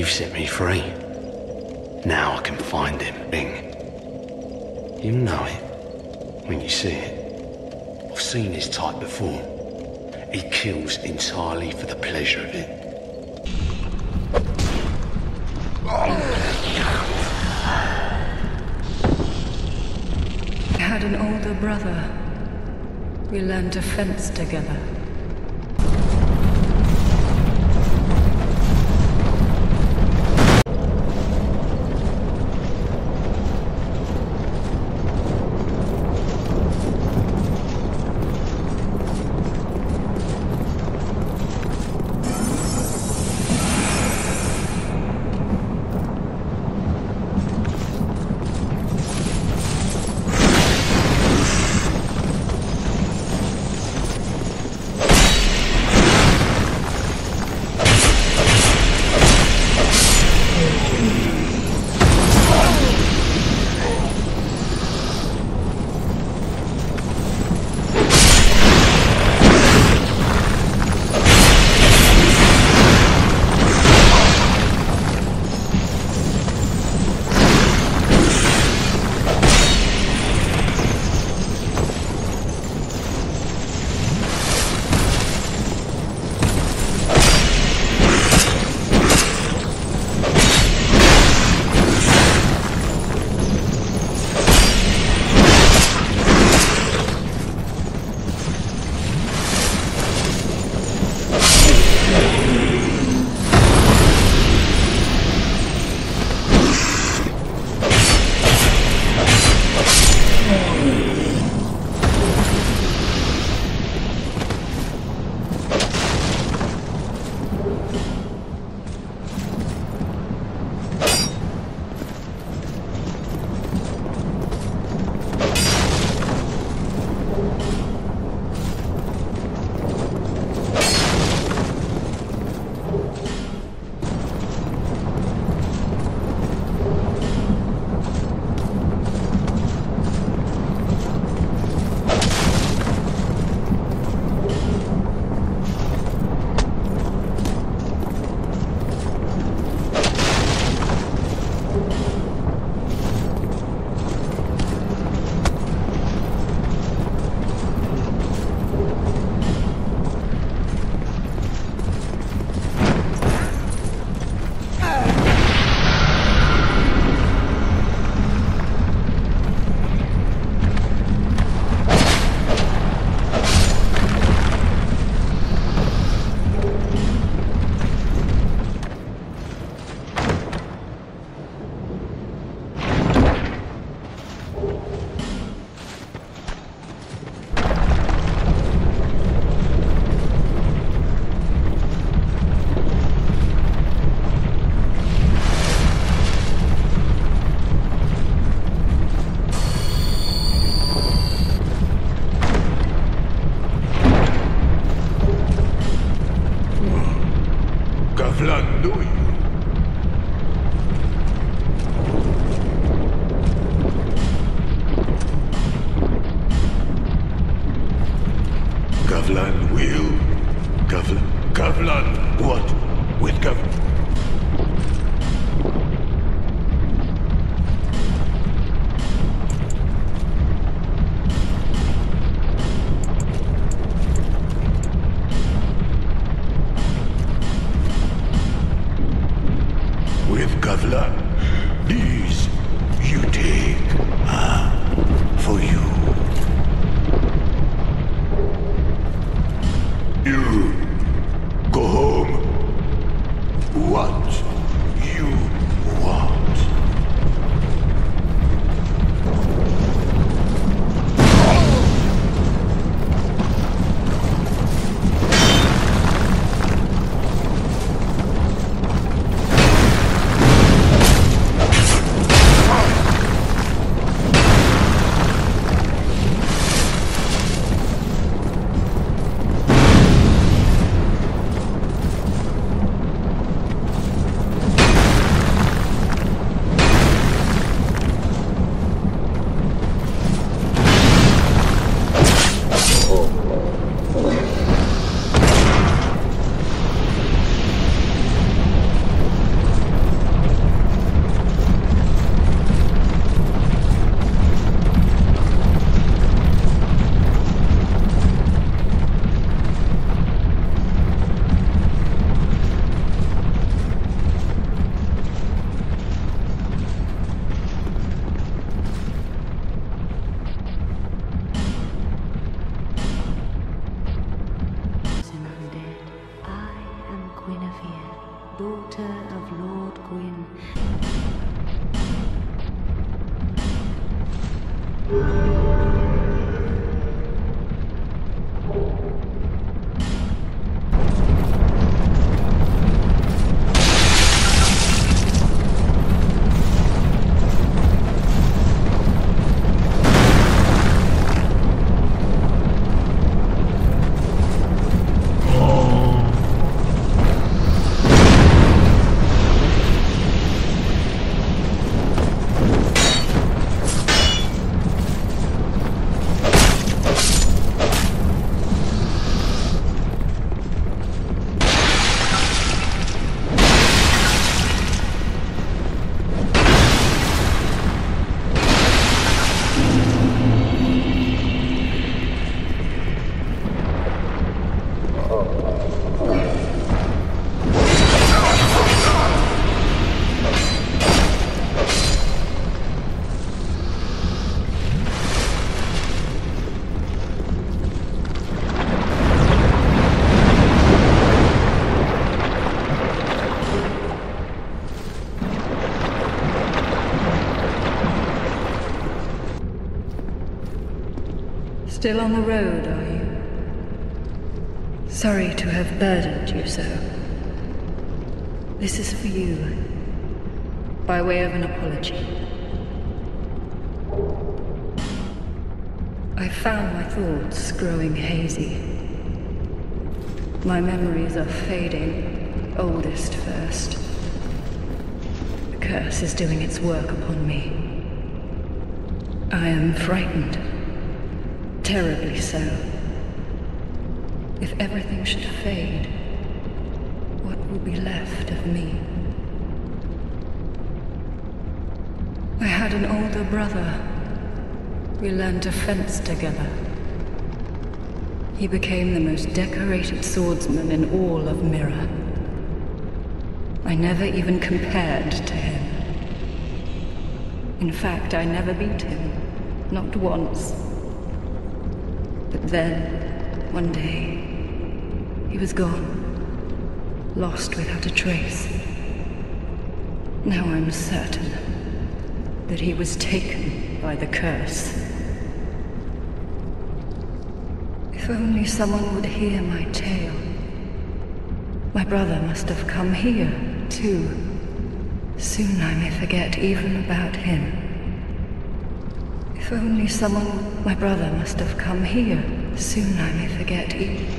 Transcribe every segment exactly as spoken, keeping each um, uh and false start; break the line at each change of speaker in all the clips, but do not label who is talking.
You've set me free. Now I can find him, Bing. You know it when you see it. I've seen his type before. He kills entirely for the pleasure of it.
I had an older brother. We learned to fence together.
daughter of Lord Gwyn.
Still on the road, are you? Sorry to have burdened you so. This is for you, by way of an apology. I found my thoughts growing hazy. My memories are fading, oldest first. The curse is doing its work upon me. I am frightened. Terribly so. If everything should fade, what will be left of me? I had an older brother. We learned to fence together. He became the most decorated swordsman in all of Mirror. I never even compared to him. In fact, I never beat him. Not once. But then, one day, he was gone, lost without a trace. Now I'm certain that he was taken by the curse. If only someone would hear my tale. My brother must have come here, too. Soon I may forget even about him. If only someone... My brother must have come here. Soon I may forget even...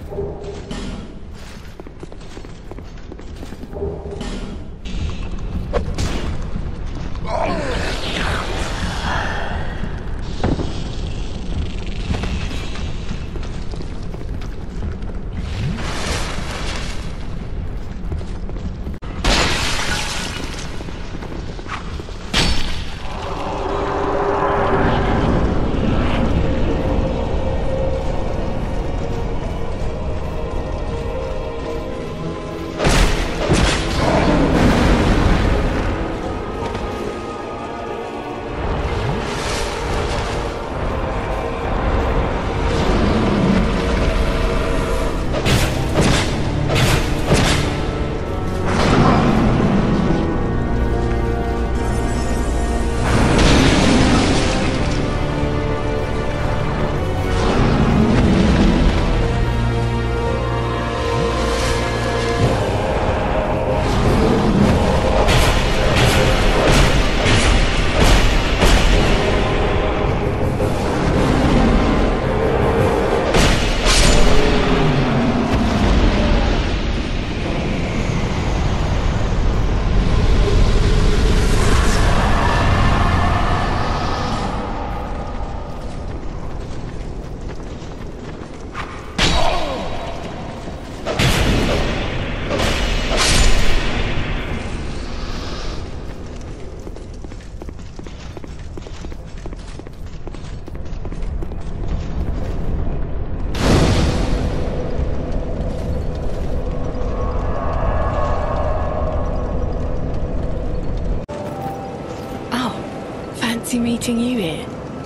Meeting you here.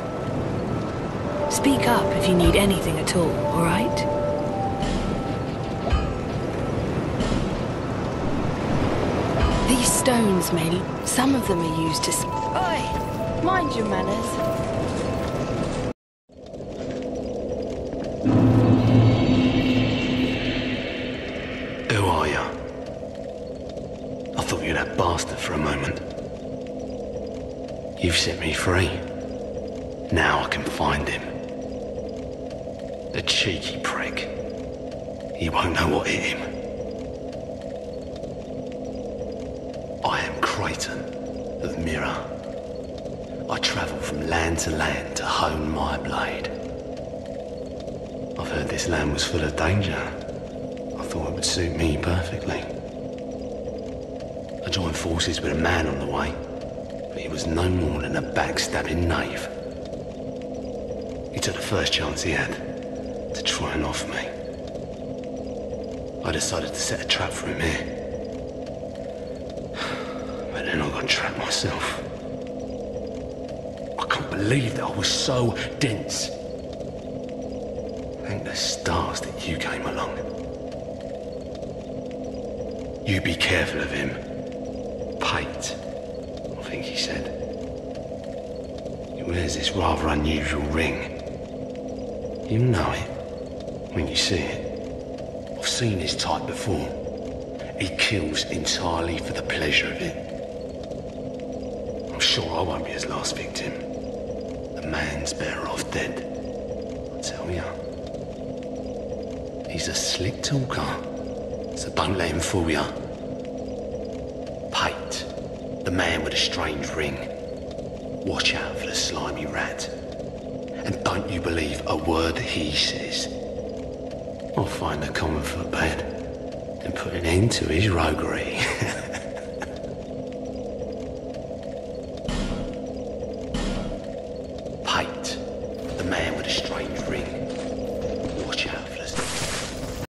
Speak up if you need anything at all, alright? These stones, May, some of them are used to... Oi! Mind your manners.
Who are you? I thought you were that bastard for a moment. You've set me free. Now I can find him. The cheeky prick. He won't know what hit him. I am Creighton of Mirror. I travel from land to land to hone my blade. I've heard this land was full of danger. I thought it would suit me perfectly. I joined forces with a man on the way. But he was no more than a backstabbing knave. He took the first chance he had to try and off me. I decided to set a trap for him here. But then I got trapped myself. I can't believe that I was so dense. Thank the stars that you came along. You be careful of him. Pate, I think he said. He wears this rather unusual ring. You know it when you see it. I've seen his type before. He kills entirely for the pleasure of it. I'm sure I won't be his last victim. The man's better off dead, I tell ya. He's a slick talker, so don't let him fool ya. Pate, the man with a strange ring. Watch out for the slimy rat. And don't you believe a word he says. I'll find a common footbed and put an end to his roguery.